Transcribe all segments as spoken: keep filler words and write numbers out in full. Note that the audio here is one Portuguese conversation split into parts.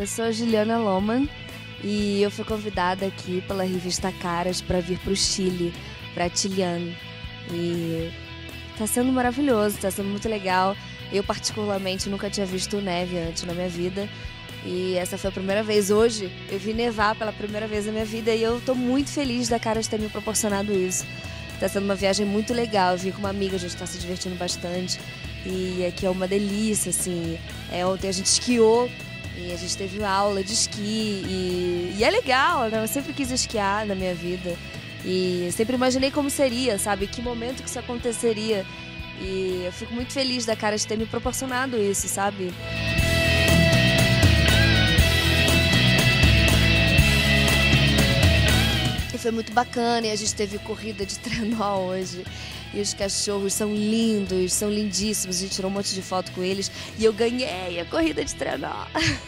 Eu sou a Juliana Lohmann e eu fui convidada aqui pela revista Caras para vir para o Chile, para Chillán. E tá sendo maravilhoso, tá sendo muito legal. Eu particularmente nunca tinha visto neve antes na minha vida. E essa foi a primeira vez. Hoje eu vi nevar pela primeira vez na minha vida e eu tô muito feliz da Caras ter me proporcionado isso. Tá sendo uma viagem muito legal. Eu vim com uma amiga, a gente tá se divertindo bastante. E aqui é uma delícia, assim. É, ontem a gente esquiou e a gente teve aula de esqui. E, e é legal, né? Eu sempre quis esquiar na minha vida. E sempre imaginei como seria, sabe? Que momento que isso aconteceria. E eu fico muito feliz da Caras ter me proporcionado isso, sabe? E foi muito bacana, e a gente teve corrida de trenó hoje. E os cachorros são lindos, são lindíssimos. A gente tirou um monte de foto com eles. E eu ganhei a corrida de trenó.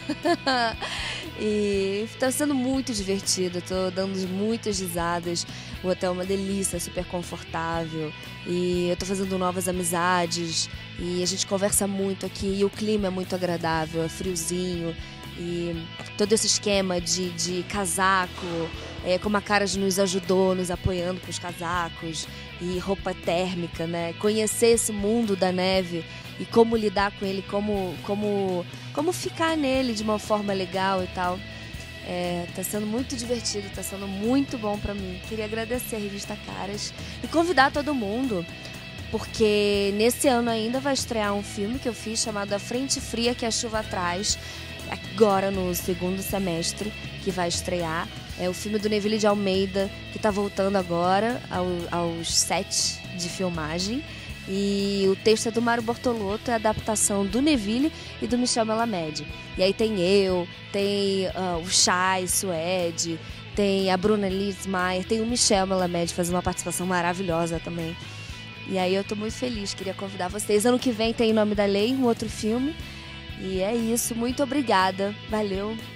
E tá sendo muito divertido. Tô dando muitas risadas. O hotel é uma delícia, super confortável. E eu tô fazendo novas amizades. E a gente conversa muito aqui. E o clima é muito agradável, é friozinho. E todo esse esquema de, de casaco, é, como a Caras nos ajudou, nos apoiando com os casacos e roupa térmica, né? Conhecer esse mundo da neve e como lidar com ele, como, como, como ficar nele de uma forma legal e tal. É, tá sendo muito divertido, tá sendo muito bom pra mim. Queria agradecer a revista Caras e convidar todo mundo, porque nesse ano ainda vai estrear um filme que eu fiz chamado A Frente Fria que a Chuva Traz, agora no segundo semestre, que vai estrear. É o filme do Neville de Almeida, que está voltando agora ao, aos sets de filmagem. E o texto é do Mário Bortolotto, é a adaptação do Neville e do Michel Melamed. E aí tem eu, tem uh, o Chay Suede, tem a Bruna Litzmaier, tem o Michel Melamed fazendo uma participação maravilhosa também. E aí eu tô muito feliz, queria convidar vocês. Ano que vem tem Em Nome da Lei, um outro filme. E é isso, muito obrigada, valeu!